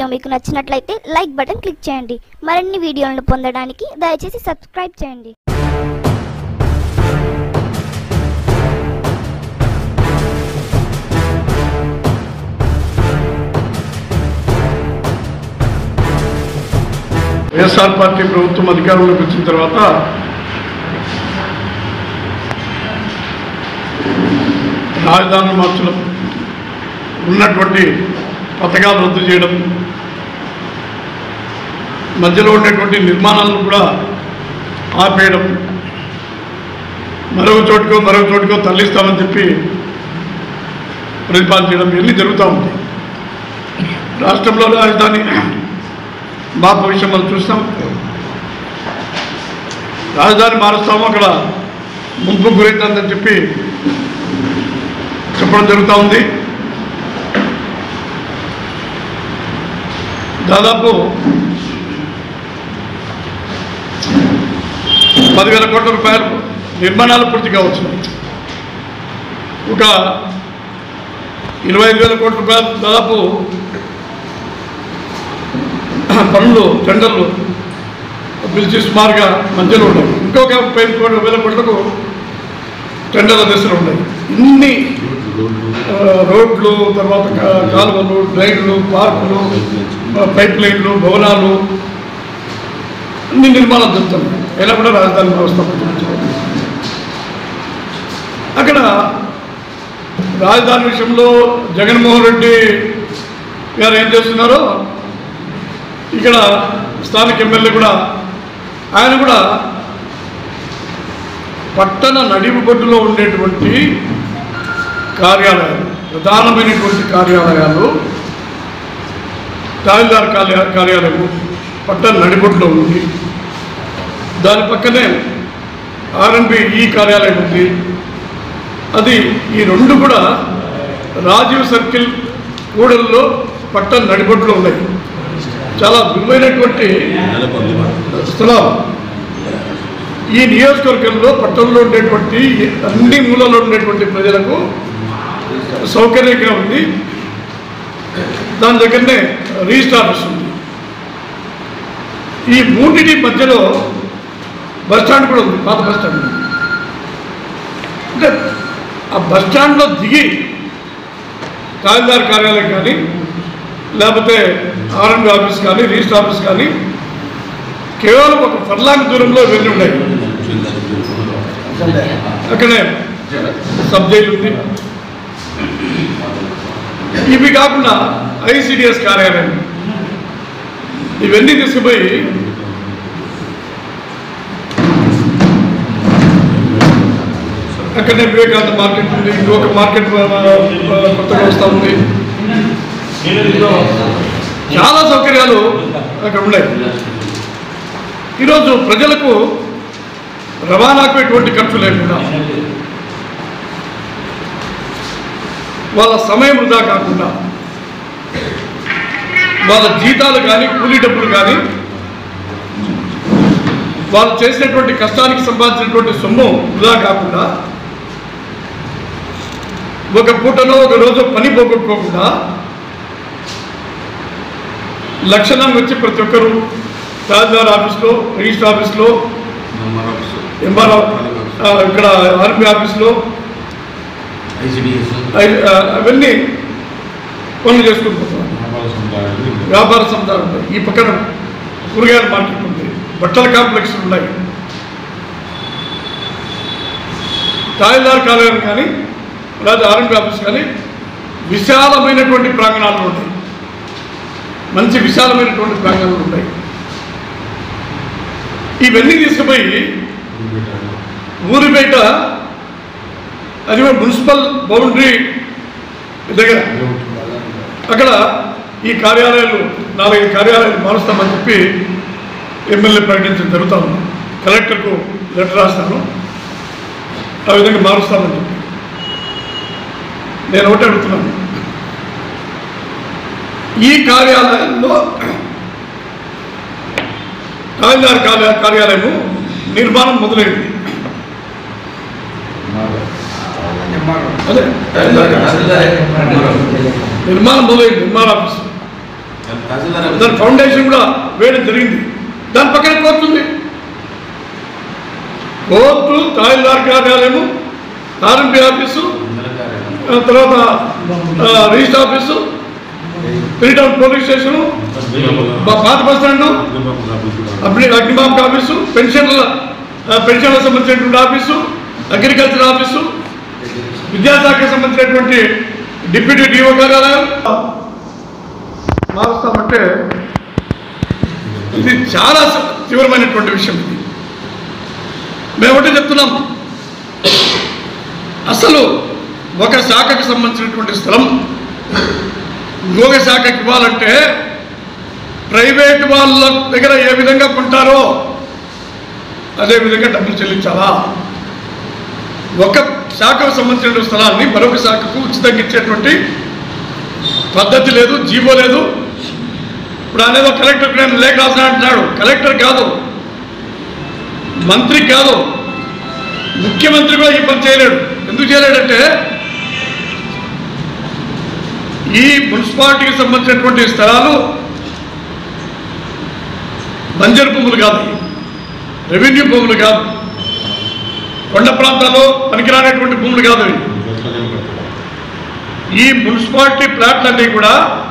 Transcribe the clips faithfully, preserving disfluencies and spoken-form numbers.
Video మీకు నచ్చినట్లయితే like button click చేయండి. మరిన్ని వీడియోలను పొందడానికి దయచేసి సబ్స్క్రైబ్ చేయండి. వైఎస్ఆర్ పార్టీ ప్రభుత్వం అధికారంలోకి వచ్చిన తర్వాత రాజధాని మార్చడం, ఉన్నటువంటి పథకాలు రద్దు చేయడం, మధ్యలో ఉండేటువంటి నిర్మాణాలను కూడా ఆపేయడం, మరొక చోటుకో మరొక చోటుకో తరలిస్తామని చెప్పి ప్రతిపాదన చేయడం ఇవన్నీ జరుగుతూ ఉంది. రాష్ట్రంలో రాజధాని మార్పు విషయం మనం చూస్తాం. రాజధాని మారుస్తాము, అక్కడ ముంపు గురైతుందని చెప్పి చెప్పడం జరుగుతూ ఉంది. దాదాపు పదివేల కోట్ల రూపాయలు నిర్మాణాలు పూర్తి కావచ్చు. ఒక ఇరవై ఐదు వేల కోట్ల రూపాయలు దాదాపు పనులు టెండర్లు పిలిచి సుమారుగా మధ్యలో ఉన్నాయి. ఇంకొక ముప్పై కోట్ల వేల కోట్లకు టెండర్ల దశలు ఉన్నాయి. ఇన్ని రోడ్లు, తర్వాత కాలువలు, డ్రైన్లు, పార్కులు, పైప్ లైన్లు, భవనాలు అన్ని నిర్మాణాలు జరుగుతున్నాయి. అయినా కూడా రాజధాని వ్యవస్థ అక్కడ రాజధాని విషయంలో జగన్మోహన్ రెడ్డి గారు ఏం చేస్తున్నారో ఇక్కడ స్థానిక ఎమ్మెల్యే కూడా ఆయన కూడా పట్టణ నడిబొడ్డులో ఉండేటువంటి కార్యాలయాలు, ప్రధానమైనటువంటి కార్యాలయాలు, తహసీల్దార్ కార్య కార్యాలయం పట్టణ నడిబొడ్డులో ఉంది. దాని పక్కనే ఆర్ఎన్బి ఈ కార్యాలయం ఉంది. అది ఈ రెండు కూడా రాజీవ్ సర్కిల్ కూడల్లో పట్టణ నడిబొడ్డులో ఉన్నాయి. చాలా విలువైనటువంటి స్థలాలు. ఈ నియోజకవర్గంలో పట్టణంలో ఉండేటువంటి అన్ని మూలలో ఉండేటువంటి ప్రజలకు సౌకర్యంగా ఉంది. దాని దగ్గరనే రిజిస్టర్ ఆఫీస్ ఉంది. ఈ మూడింటి మధ్యలో బస్టాండ్ కూడా ఉంది, పాత బస్టాండ్. అంటే ఆ బస్టాండ్లో దిగి తహసీల్దార్ కార్యాలయం కానీ, లేకపోతే ఆర్ఎండ్బి ఆఫీస్ కానీ, రిజిస్టర్ ఆఫీస్ కానీ కేవలం ఒక ఫర్లాంగ్ దూరంలో ఇవన్నీ ఉన్నాయి. అక్కడే సబ్ జైలు ఉంది. ఇవి కాకుండా ఐసిడిఎస్ కార్యాలయం, ఇవన్నీ తీసుకుపోయి అక్కడనే వివేకానంద మార్కెట్ ఉంది. ఇంకొక మార్కెట్ కొత్తగా వస్తూ ఉంది. చాలా సౌకర్యాలు అక్కడ ఉన్నాయి. ఈరోజు ప్రజలకు రవాణాకు ఎటువంటి ఖర్చు లేకుండా, వాళ్ళ సమయం వృధా కాకుండా, వాళ్ళ జీతాలు కానీ, కూలీ డబ్బులు కానీ, వాళ్ళు చేసినటువంటి కష్టానికి సంబంధించినటువంటి సొమ్ము వృధా కాకుండా, ఒక పూటలో ఒక రోజు పని పోగొట్టుకోకుండా లక్షణంగా వచ్చి ప్రతి ఒక్కరూ తహసీల్దార్ ఆఫీస్లో, రిజిస్టర్ ఆఫీస్లో, ఎంఆర్ఓ ఇక్కడ ఆర్ఎంబి ఆఫీస్లో అవన్నీ పనులు చేసుకుంటున్నారు. వ్యాపార సముదాయాలు ఉన్నాయి. ఈ పక్కన కూరగాయల మార్కెట్ ఉంది, బట్టల కాంప్లెక్స్లు ఉన్నాయి. తహసీల్దార్ కార్యాలయం కానీ, లేదా ఆర్ఎంబి ఆఫీస్ కానీ విశాలమైనటువంటి ప్రాంగణాలు ఉంటాయి. మంచి విశాలమైనటువంటి ప్రాంగణాలు ఉంటాయి. ఇవన్నీ తీసుకుపోయి ఊరి బయట, అది మున్సిపల్ బౌండరీ దగ్గర అక్కడ ఈ కార్యాలయాలు, నాలుగైదు కార్యాలయాలు మారుస్తామని చెప్పి ఎమ్మెల్యే ప్రకటించడం జరుగుతూ ఉంది. కలెక్టర్కు లెటర్ రాస్తాను, ఆ విధంగా మారుస్తామని చెప్పి. నేను ఒకటి అడుగుతున్నాను, ఈ కార్యాలయంలో తహసీల్దార్ కార్యాలయము నిర్మాణం మొదలైంది. అదే నిర్మాణం మొదలైంది. నిర్మాణ ఆఫీస్ దాని ఫౌండేషన్ కూడా వేయడం జరిగింది. దాని పక్కన కోర్టు ఉంది. కోర్టు, తహసీల్దార్ కార్యాలయము, ఆర్ఎంపీ ఆఫీసు, తర్వాత register office, three town police station, పాత బస్ స్టాండు, అగ్నిమాపక ఆఫీసు, పెన్షన్ల పెన్షన్లకు సంబంధించినటువంటి ఆఫీసు, అగ్రికల్చర్ ఆఫీసు, విద్యాశాఖకు సంబంధించినటువంటి డిప్యూటీ డిఓ కార్యాలయం మారుస్తామంటే ఇది చాలా తీవ్రమైనటువంటి విషయం. ఇది మేము ఒకటే చెప్తున్నాం, అసలు ఒక శాఖకు సంబంధించినటువంటి స్థలం ఇంకొక శాఖకి ఇవ్వాలంటే ప్రైవేట్ వాళ్ళ దగ్గర ఏ విధంగా కొంటారో అదేవిధంగా డబ్బులు చెల్లించాలా. ఒక శాఖకు సంబంధించిన స్థలాన్ని మరొక శాఖకు ఉచితంగా ఇచ్చేటువంటి పద్ధతి లేదు, జీవో లేదు. ఇప్పుడు అనేది కలెక్టర్ నేను లేఖ రాసిన అంటున్నాడు. కలెక్టర్ కాదు, మంత్రి కాదు, ముఖ్యమంత్రి కూడా ఈ పని చేయలేడు. ఎందుకు చేయలేడంటే ఈ మున్సిపాలిటీకి సంబంధించినటువంటి స్థలాలు బంజరు భూములు కాదు, రెవెన్యూ భూములు కాదు, కొండ ప్రాంతాల్లో పనికిరానటువంటి భూములు కాదు. ఈ మున్సిపాలిటీ ప్లాట్లన్నీ కూడా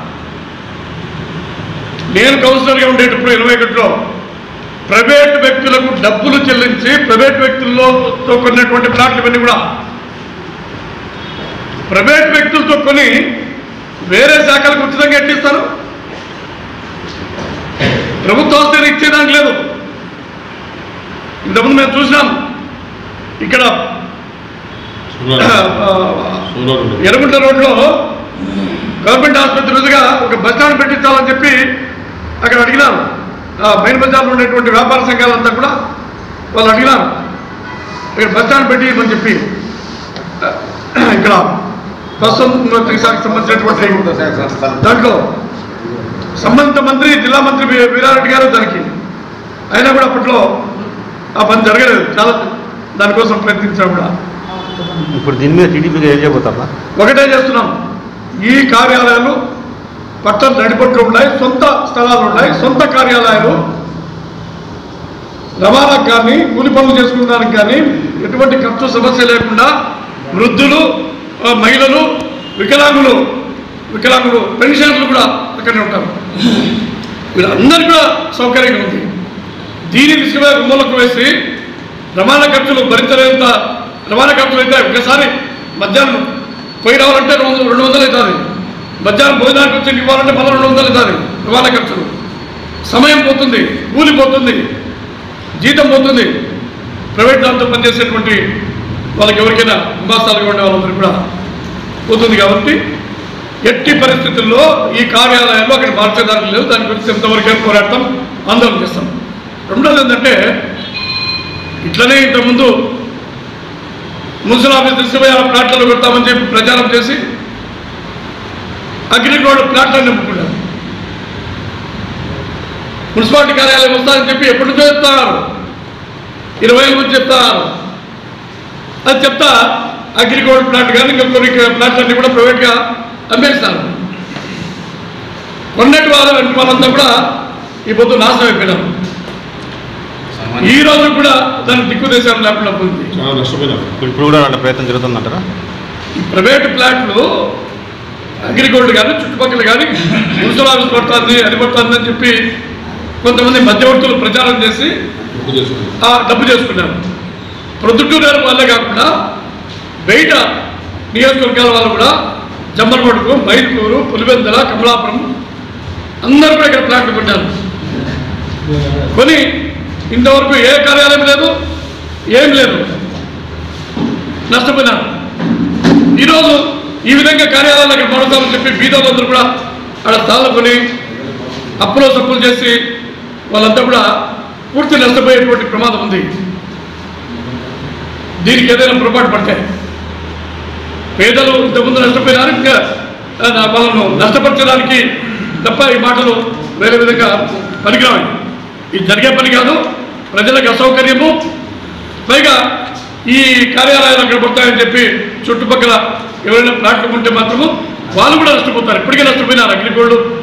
నేను కౌన్సిలర్గా ఉండేటప్పుడు ఇరవై ఒకటిలో ప్రైవేట్ వ్యక్తులకు డబ్బులు చెల్లించి ప్రైవేట్ వ్యక్తులతో కొన్నటువంటి ప్లాట్లు ఇవన్నీ కూడా ప్రైవేట్ వ్యక్తులతో కొని వేరే శాఖలకు ఉచితంగా ఎట్టిస్తారు. ప్రభుత్వ ఆస్తిని ఇచ్చేదానికి లేదు. ఇంతకుముందు మేము చూసినాం, ఇక్కడ ఎర్రగుంట రోడ్లో గవర్నమెంట్ ఆసుపత్రి రోజుగా ఒక బస్ స్టాండ్ పెట్టించాలని చెప్పి అక్కడ అడిగినారు. మెయిన్ బజార్లో ఉండేటువంటి వ్యాపార సంఘాలంతా కూడా వాళ్ళు అడిగినారు, ఇక్కడ బస్ స్టాండ్ పెట్టిమని చెప్పి. ఇక్కడ బస్సు శాఖకు సంబంధించినటువంటి దాంట్లో సంబంధిత మంత్రి జిల్లా మంత్రి వీరారెడ్డి గారు దానికి అయినా కూడా అప్పట్లో ఆ పని జరగలేదు. చాలా దానికోసం ప్రయత్నించాం కూడా. ఇప్పుడు దీని మీద టీడీపీగా ఏం చేయబోతారా? ఒకటే చేస్తున్నాం, ఈ కార్యాలయాలు పట్టణ నడిపట్లు ఉన్నాయి, సొంత స్థలాలు ఉన్నాయి, సొంత కార్యాలయాలు రవాణాకు కానీ కూలి పనులు చేసుకునేదానికి కానీ ఎటువంటి ఖర్చు సమస్య లేకుండా వృద్ధులు, మహిళలు, వికలాంగులు వికలాంగులు పెన్షన్లు కూడా అక్కడనే ఉంటారు. వీళ్ళందరికీ కూడా సౌకర్యంగా ఉంది. దీని దిశగా గుమ్మలకు వేసి రవాణా ఖర్చులు భరించలేంత రవాణా ఖర్చులు అయితే ఒకసారి మధ్యాహ్నం పోయి రావాలంటే రెండు రెండు వందలు అవుతుంది. మధ్యాహ్నం భోజనానికి వచ్చి ఇవ్వాలంటే మళ్ళీ రెండు వందలు అవుతుంది. రవాణా ఖర్చులు, సమయం పోతుంది, కూలి పోతుంది, జీతం పోతుంది. ప్రైవేట్ దాంతో పనిచేసేటువంటి వాళ్ళకి ఎవరికైనా నివాసాలుగా ఉండే వాళ్ళందరికీ కూడా పోతుంది. కాబట్టి ఎట్టి పరిస్థితుల్లో ఈ కార్యాలయాల్లో అక్కడ మార్చేదానికి లేదు. దాని గురించి ఎంతవరకైనా పోరాటం, ఆందోళన చేస్తాం. రెండోది ఏంటంటే ఇట్లనే ఇంతకుముందు మున్సిపల్ ఆఫీస్ దృశ్యమైన ప్లాట్లను పెడతామని చెప్పి ప్రచారం చేసి అగ్రిగోల్డ్ ప్లాట్లను నింపుకున్నారు. మున్సిపాలిటీ కార్యాలయం వస్తారని చెప్పి ఎప్పటి నుంచో చెప్తున్నారు, ఇరవై ఏళ్ళ నుంచి చెప్తున్నారు. అది చెప్తా అగ్రిగోల్డ్ ప్లాట్ కానీ ఇంకా కొన్ని ప్లాట్లన్నీ కూడా ప్రైవేట్గా అమ్మేస్తారు. కొన్నటి వాళ్ళ వెంట వాళ్ళంతా కూడా ఈ పొద్దు నాశనం అయిపోయినారు. ఈ రోజు కూడా దాన్ని దిక్కుదేశాలు లేకుండా ఉంది. ఇప్పుడు కూడా వాళ్ళ ప్రయత్నం జరుగుతుందంటారా? ఈ ప్రైవేట్ ప్లాట్లు అగ్రిగోల్డ్ కానీ చుట్టుపక్కల కానీ మున్సిపల్ ఆఫీస్ పడుతుంది, అది పడుతుంది అని చెప్పి కొంతమంది మధ్యవర్తులు ప్రచారం చేసి ఆ డబ్బు చేసుకున్నారు. ప్రొద్దుటూరు వాళ్ళే కాకుండా బయట నియోజకవర్గాల వాళ్ళు కూడా జమ్మలమడుగు, మైదుకూరు, పులివెందుల, కమలాపురం అందరూ కూడా ఇక్కడ ప్లాట్లు కొట్టారు. కొని ఇంతవరకు ఏ కార్యాలయం లేదు, ఏం లేదు, నష్టపోయినారు. ఈరోజు ఈ విధంగా కార్యాలయాలు అక్కడ పడతామని చెప్పి బీదోళ్ళందరూ కూడా అక్కడ స్థలాలు కొని అప్పులో సప్పులు చేసి వాళ్ళంతా కూడా పూర్తి నష్టపోయేటువంటి ప్రమాదం ఉంది. దీనికి ఏదైనా పొరపాటు పడితే పేదలు ఇంతకుముందు నష్టపోయినారు, ఇంకా వాళ్ళను నష్టపరచడానికి తప్ప ఈ మాటలు వేరే విధంగా పనికిరావాలి. ఇది జరిగే పని కాదు, ప్రజలకు అసౌకర్యము. పైగా ఈ కార్యాలయాలు అక్కడ పడతాయని చెప్పి చుట్టుపక్కల ఎవరైనా ప్లాట్లు ఉంటే మాత్రము వాళ్ళు కూడా నష్టపోతారు. ఇప్పటికే నష్టపోయినారు. అగ్రిగోల్డ్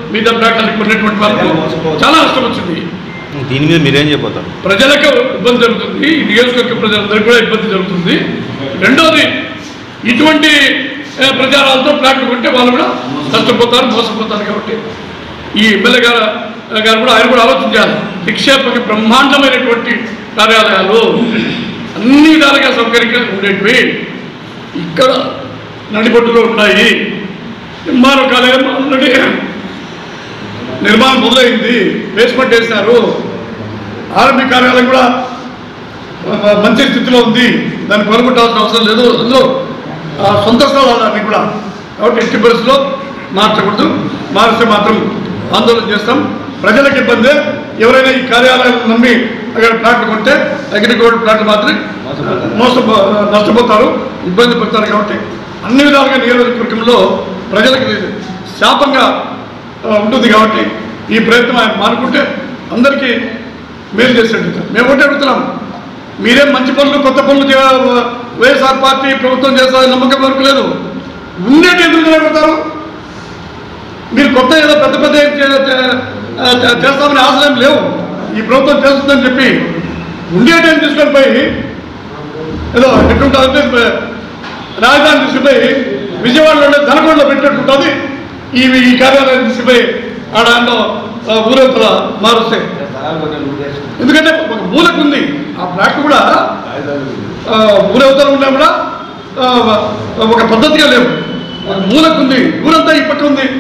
మిగతా ప్లాట్లకు కొన్నటువంటి వాళ్ళకు చాలా నష్టం వచ్చింది. దీని మీద మీరేం చెప్పారు? ప్రజలకు ఇబ్బంది జరుగుతుంది, ఈ నియోజకవర్గ ప్రజలందరికీ కూడా ఇబ్బంది జరుగుతుంది. రెండోది, ఇటువంటి ప్రచారాలతో ప్లాట్లు కొంటే వాళ్ళు కూడా నష్టపోతారు, మోసపోతారు. కాబట్టి ఈ ఎమ్మెల్యే గారు గారు కూడా ఆయన కూడా ఆలోచించాలి. నిక్షేపక బ్రహ్మాండమైనటువంటి కార్యాలయాలు అన్ని విధాలుగా సౌకర్యంగా ఉండేటివి ఇక్కడ నడిబొడ్డులో ఉన్నాయి. నిర్మాణ కార్యాలయం ఆల్రెడీ నిర్మాణం మొదలైంది, బేస్మెంట్ వేసినారు. ఆర్మీ కార్యాలయం కూడా మంచి స్థితిలో ఉంది, దాన్ని కొనుగొట్టాల్సిన అవసరం లేదు. అందులో సొంత స్థలాలు అన్నీ కూడా. కాబట్టి ఎట్టి పరిస్థితుల్లో మార్చకూడదు, మారిస్తే మాత్రం ఆందోళన చేస్తాం. ప్రజలకు ఇబ్బంది. ఎవరైనా ఈ కార్యాలయాలను నమ్మి అక్కడ ప్లాట్లు కొంటే అగ్రికల్చర్ ప్లాట్లు మాత్రం మోసపో నష్టపోతారు, ఇబ్బంది పడతారు. కాబట్టి అన్ని విధాలుగా నియోజకవర్గంలో ప్రజలకు శాపంగా ఉంటుంది. కాబట్టి ఈ ప్రయత్నం ఆయన మానుకుంటే అందరికీ మేలు చేసేట్టు. మేము ఒకటే అడుగుతున్నాం, మీరేం మంచి పనులు కొత్త పనులు వైఎస్ఆర్ పార్టీ ప్రభుత్వం చేస్తారని నమ్మకం వరకు లేదు. ఉండేటి ఎందుకు నిలబడతారు? మీరు కొత్త ఏదో పెద్ద పెద్ద చేస్తామని ఆశయం లేవు. ఈ ప్రభుత్వం చేస్తుందని చెప్పి ఉండేటని తీసుకొని పోయి ఏదో ఎట్టుంటుందంటే రాజధాని తీసుకుపోయి విజయవాడలో ధనకొండలో పెట్టినట్టుంటుంది. ఈ ఈ కార్యాలయం తీసుకుపోయి ఆడ ఊరంతల మారుస్తే, ఎందుకంటే ఒక మూలకు ఉంది ఆ ప్లాట్ కూడా, ఊరవతల ఉన్నా కూడా ఒక పద్ధతిగా లేవు. ఒక మూలకు ఉంది, ఊరంతా ఈ పక్క ఉంది.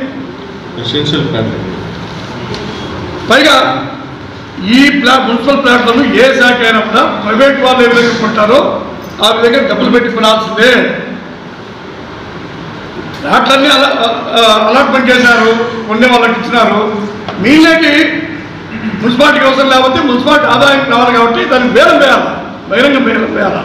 పైగా ఈ ప్లా మున్సిపల్ ప్లాట్లను ఏ శాఖ అయినా కూడా ప్రైవేట్ వాళ్ళు ఏ విధంగా కొంటారో ఆ విధంగా డబ్బులు పెట్టి కొనాల్సిందే. ప్లాట్లన్నీ అలా అలాట్మెంట్ చేశారు, కొనే వాళ్ళకి ఇచ్చినారు. మీళ్ళకి మున్సిపాలిటీకి అవసరం లేకపోతే మున్సిపాలిటీ ఆదాయం కావాలి కాబట్టి దానికి వేలం వేయాలి, బహిరంగ వేలం వేయాలి.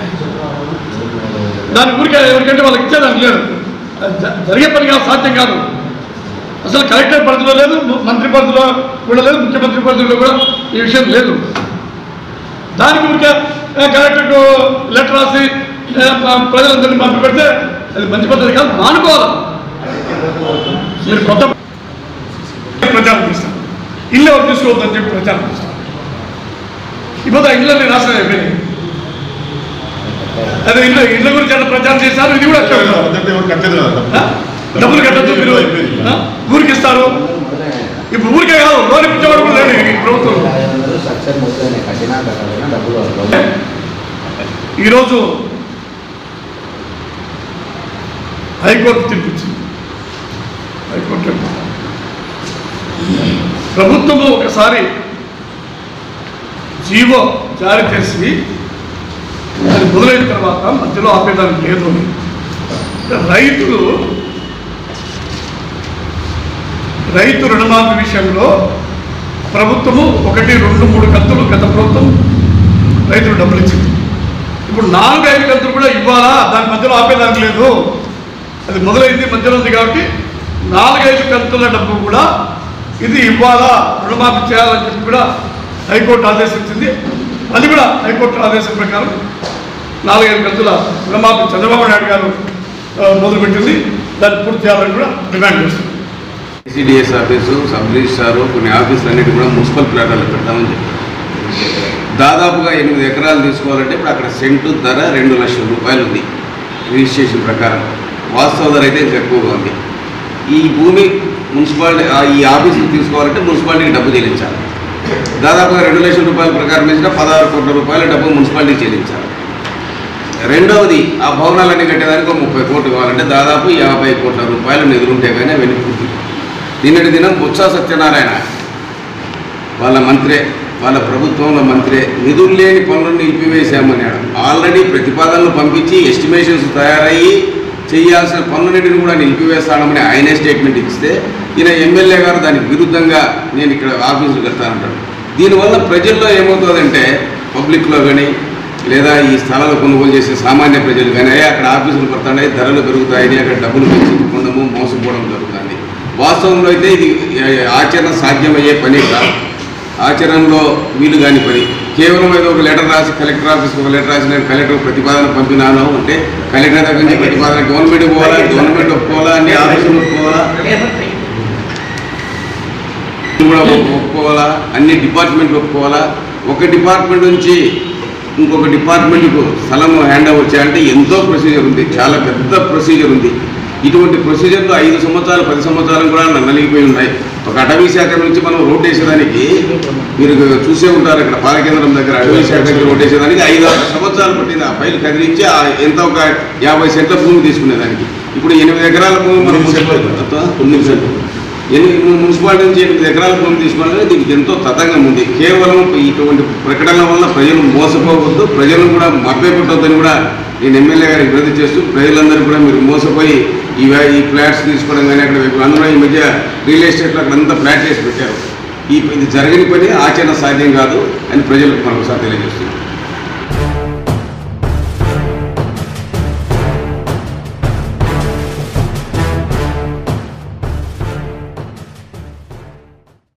దాని ఊరికే ఎవరికంటే వాళ్ళకి ఇచ్చేదానికి లేదు, జరిగే పని కాదు, సాధ్యం కాదు. అసలు కలెక్టర్ పరిధిలో లేదు, మంత్రి పరిధిలో కూడా లేదు, ముఖ్యమంత్రి పరిధిలో కూడా ఈ విషయం లేదు. దానికి ఊరికే కలెక్టర్కు లెటర్ రాసి ప్రజలందరినీ పంపి పెడితే అది మంచి పద్ధతి కాదు, మానుకోవాలి. మీరు కొత్త ప్రచారం చేస్తారు, ఇల్లు ఎవరు తీసుకోవద్దని చెప్పి ప్రచారం చేస్తారు. ఇప్పుడు ఆ ఇళ్ళని నాశనం అయిపోయినాయి. అదే ఇల్లు ఇళ్ళ గురించి అట్లా ప్రచారం చేశారు. ఇది కూడా డబ్బులు కట్టద్దు, మీరు ఊరికి ఇస్తారు. ఇప్పుడు ఊరికే కాదు, లోన్ ఇప్పించేవాడు కూడా లేదు ఈ ప్రభుత్వం. ఈరోజు హైకోర్టు తీర్పిచ్చింది. హైకోర్టు ప్రభుత్వము ఒకసారి జీవో జారీ చేసి అది మొదలైన తర్వాత మధ్యలో ఆపేదానికి లేదు. రైతులు రైతు రుణమాఫీ విషయంలో ప్రభుత్వము ఒకటి రెండు మూడు కంతులు గత ప్రభుత్వం రైతులు డబ్బులు ఇచ్చింది. ఇప్పుడు నాలుగు ఐదు కంతులు కూడా ఇవ్వాలా, దాని మధ్యలో ఆపేదానికి లేదు. అది మొదలైంది, మధ్యలో ఉంది. కాబట్టి నాలుగైదు కంతుల డబ్బు కూడా ఇది ఇవ్వాలా, రుణమాఫీ చేయాలని చెప్పి కూడా హైకోర్టు ఆదేశించింది. అది కూడా హైకోర్టు ఆదేశం ప్రకారం నాలుగైదు కంతుల రుణమాఫీ చంద్రబాబు నాయుడు గారు మొదలుపెట్టింది. దాన్ని పూర్తి చేయాలని కూడా డిమాండ్ చేస్తుంది. సిడిఎస్ ఆఫీసు, సబ్ రిజిస్ట్రారు, కొన్ని ఆఫీసులు అన్నిటి కూడా మున్సిపల్ ప్లాట్లలో పెడతామని చెప్పారు. దాదాపుగా ఎనిమిది ఎకరాలు తీసుకోవాలంటే ఇప్పుడు అక్కడ సెంటు ధర రెండు లక్షల రూపాయలు ఉంది రిజిస్ట్రేషన్ ప్రకారం. వాస్తవ ధర అయితే ఇంకా ఎక్కువగా ఉంది. ఈ భూమి మున్సిపాలిటీ ఈ ఆఫీసులు తీసుకోవాలంటే మున్సిపాలిటీకి డబ్బు చెల్లించాలి. దాదాపుగా రెండు లక్షల రూపాయల ప్రకారం వేసిన పదహారు కోట్ల రూపాయల డబ్బు మున్సిపాలిటీకి చెల్లించాలి. రెండవది, ఆ భవనాలన్నీ కట్టేదానికి ఒక ముప్పై కోట్లు కావాలంటే దాదాపు యాభై కోట్ల రూపాయలు నిధులుంటే కానీ అవన్నీ పూర్తి. నిన్నటి దినం బొత్స సత్యనారాయణ వాళ్ళ మంత్రే, వాళ్ళ ప్రభుత్వంలో మంత్రే నిధులు లేని పనులను నిలిపివేశామన్నాడు. ఆల్రెడీ ప్రతిపాదనలు పంపించి ఎస్టిమేషన్స్ తయారయ్యి చేయాల్సిన పనులన్నింటిని కూడా నిలిపివేస్తానమని ఆయనే స్టేట్మెంట్ ఇస్తే ఈయన ఎమ్మెల్యే గారు దానికి విరుద్ధంగా నేను ఇక్కడ ఆఫీసులు కడతానంటాడు. దీనివల్ల ప్రజల్లో ఏమవుతుందంటే పబ్లిక్లో కానీ లేదా ఈ స్థలాలు కొనుగోలు చేసే సామాన్య ప్రజలు కానీ అక్కడ ఆఫీసులు పడుతున్నాయి, ధరలు పెరుగుతాయని అక్కడ డబ్బులు పెంచుకోవడము, మోసపోవడం జరుగుతుంది. వాస్తవంలో అయితే ఇది ఆచరణ సాధ్యమయ్యే పని కాదు, ఆచరణలో వీలు కాని పని. కేవలం ఏదో ఒక లెటర్ రాసి కలెక్టర్ ఆఫీస్కి ఒక లెటర్ రాసి నేను కలెక్టర్ ప్రతిపాదన పంపినాను అంటే కలెక్టర్ దగ్గర నుంచి ప్రతిపాదన గవర్నమెంట్కి పోవాలా, గవర్నమెంట్ ఒప్పుకోవాలా, అన్ని ఆఫీసులు ఒప్పుకోవాలా. కూడా ఒప్పుకోవాలా, అన్ని డిపార్ట్మెంట్లు ఒప్పుకోవాలా. ఒక డిపార్ట్మెంట్ నుంచి ఇంకొక డిపార్ట్మెంట్కు స్థలం హ్యాండ్ ఓవర్ చేయాలంటే ఎంతో ప్రొసీజర్ ఉంది, చాలా పెద్ద ప్రొసీజర్ ఉంది. ఇటువంటి ప్రొసీజర్లు ఐదు సంవత్సరాలు పది సంవత్సరాలు కూడా నలిగిపోయి ఉన్నాయి. ఒక అటవీ శాఖ నుంచి మనం రోడ్ వేసేదానికి మీరు చూసే ఉంటారు, ఇక్కడ పాలకేంద్రం దగ్గర అటవీ శాఖ దగ్గర రోడ్ వేసేదానికి ఐదు ఆరు సంవత్సరాలు పట్టింది. ఆ ఫైల్ కదిలించి ఎంత ఒక యాభై సెంట్ల భూమి తీసుకునేదానికి. ఇప్పుడు ఎనిమిది ఎకరాల భూమి మనం తొమ్మిది సెంట్లు ఎనిమిది మున్సిపాలిటీ నుంచి ఎనిమిది ఎకరాల భూమి తీసుకోవాలంటే దీనికి ఎంతో తతంగం ఉంది. కేవలం ఇటువంటి ప్రకటనల వల్ల ప్రజలు మోసపోవద్దు, ప్రజలను కూడా మభ్యపెట్టొద్దని కూడా నేను ఎమ్మెల్యే గారికి వినతి చేస్తూ ప్రజలందరూ కూడా మీరు మోసపోయి ఈ ఈ ఫ్లాట్స్ తీసుకోవడం కానీ అక్కడ అందులో ఈ మధ్య రియల్ ఎస్టేట్లో అక్కడ అంతా ఫ్లాట్ చేసి పెట్టారు. ఈ ఇది జరగని పని, ఆచరణ సాధ్యం కాదు అని ప్రజలకు మరొకసారి తెలియజేస్తుంది.